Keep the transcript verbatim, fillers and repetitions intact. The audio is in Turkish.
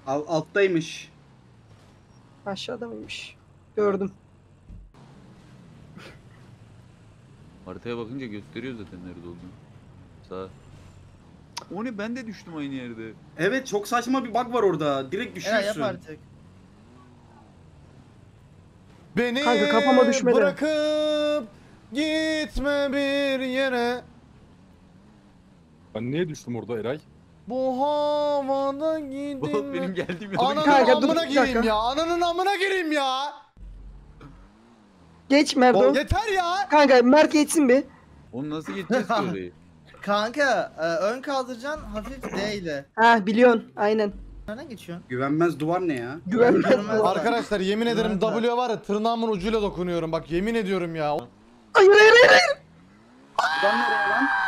Al, alttaymış. Aşağıda mıymış? Gördüm. Haritaya bakınca gösteriyor zaten nerede olduğunu. Sağ. O ne, ben de düştüm aynı yerde. Evet, çok saçma bir bug var orada. Direkt Eray yap düşüyorsun. artık. Beni Kanka kafama düşmedi. bırakıp gitme bir yere. Ben niye düştüm orada Eray? Bu havada Bak gidin. benim geldiğim yere. Ananın Kanka, dur, amına bir gireyim dakika. ya. Ananın amına gireyim ya. Geç Merdo. O yeter ya. Kanka Mert geçsin bir. Onu nasıl geçeceğiz ki orayı? Kanka e, ön kaldıracaksın hafif D ile. Ha biliyorsun. Aynen. Nereden geçiyorsun? Güvenmez duvar ne ya? Güvenmez. Güvenmez. bu. Arkadaşlar yemin ederim Güvenmez. W var ya, tırnağımın ucuyla dokunuyorum. Bak yemin ediyorum ya. Hayır hayır hayır. Buradan nereye lan?